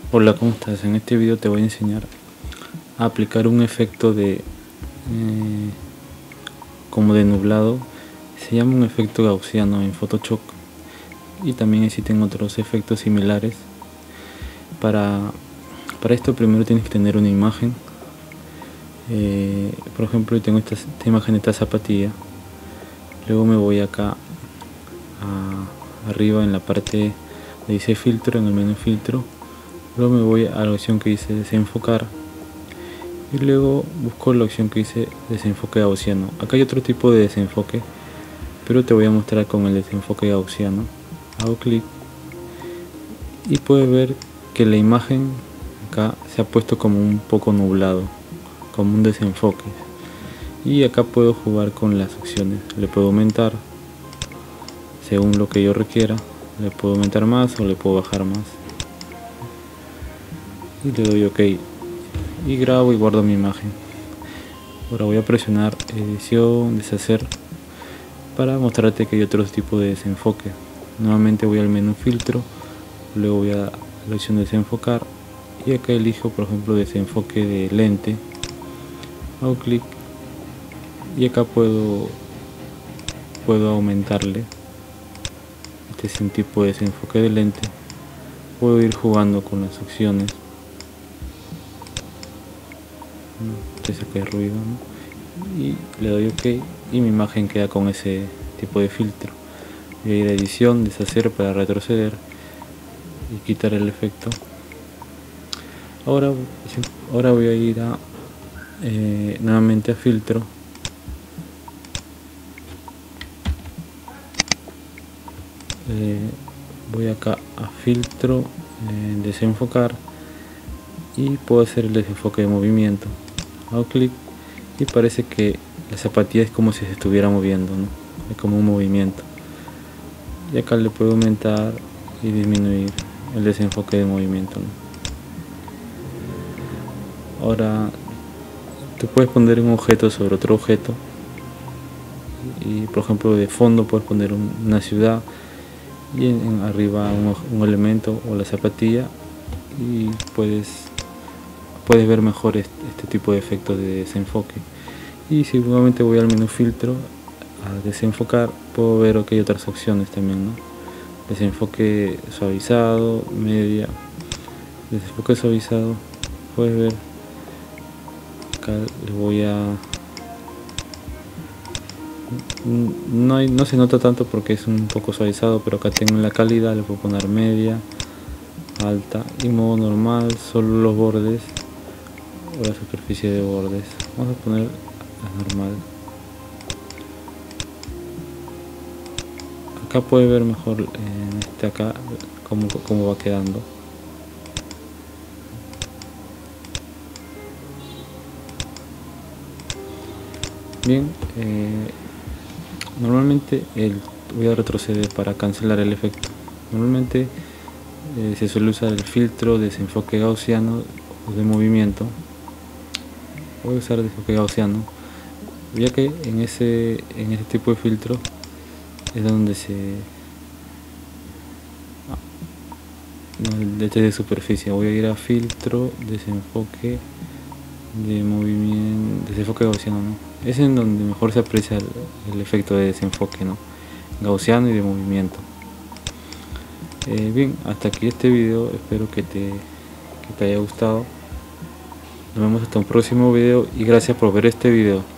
Hola, ¿cómo estás? En este video te voy a enseñar a aplicar un efecto como de nublado. Se llama un efecto gaussiano en Photoshop, y también existen otros efectos similares. Para esto primero tienes que tener una imagen. Por ejemplo, yo tengo esta imagen de esta zapatilla. Luego me voy acá arriba en la parte de dice filtro, en el menú filtro. Luego me voy a la opción que dice desenfocar y luego busco la opción que dice desenfoque gaussiano. Acá hay otro tipo de desenfoque, pero te voy a mostrar con el desenfoque gaussiano. Hago clic y puedes ver que la imagen acá se ha puesto como un poco nublado, como un desenfoque. Y acá puedo jugar con las opciones. Le puedo aumentar según lo que yo requiera. Le puedo aumentar más o le puedo bajar más. Y le doy OK y grabo y guardo mi imagen. Ahora voy a presionar edición, deshacer, para mostrarte que hay otros tipos de desenfoque. Nuevamente voy al menú filtro, luego voy a la opción de desenfocar y acá elijo por ejemplo desenfoque de lente. Hago clic y acá puedo aumentarle. Este es un tipo de desenfoque de lente. Puedo ir jugando con las opciones. Te saca el ruido, ¿no? Y le doy OK y mi imagen queda con ese tipo de filtro. Voy a ir a edición, deshacer para retroceder y quitar el efecto. Ahora voy a ir a nuevamente a filtro, voy acá a filtro, desenfocar, y puedo hacer el desenfoque de movimiento. Hago clic y parece que la zapatilla es como si se estuviera moviendo, ¿no? Es como un movimiento. Y acá le puedo aumentar y disminuir el desenfoque de movimiento, ¿no? Ahora tú puedes poner un objeto sobre otro objeto, y por ejemplo de fondo puedes poner una ciudad y arriba un elemento o la zapatilla, y puedes ver mejor este tipo de efectos de desenfoque. Y si nuevamente voy al menú filtro a desenfocar, puedo ver que hay otras opciones también, ¿no? Desenfoque suavizado, media, desenfoque suavizado. Puedes ver acá, le voy a no se nota tanto porque es un poco suavizado, pero acá tengo la calidad, le puedo poner media, alta y modo normal, solo los bordes o la superficie de bordes. Vamos a poner la normal. Acá puede ver mejor en acá cómo va quedando. Bien, normalmente voy a retroceder para cancelar el efecto. Normalmente se suele usar el filtro de desenfoque gaussiano o de movimiento. Voy a usar desenfoque gaussiano, ya que en ese tipo de filtro es donde de superficie. Voy a ir a filtro, desenfoque de movimiento, desenfoque gaussiano, ¿no? Es en donde mejor se aprecia el efecto de desenfoque, ¿no? Gaussiano y de movimiento. Bien, hasta aquí este video, espero que te haya gustado. Nos vemos hasta un próximo video y gracias por ver este video.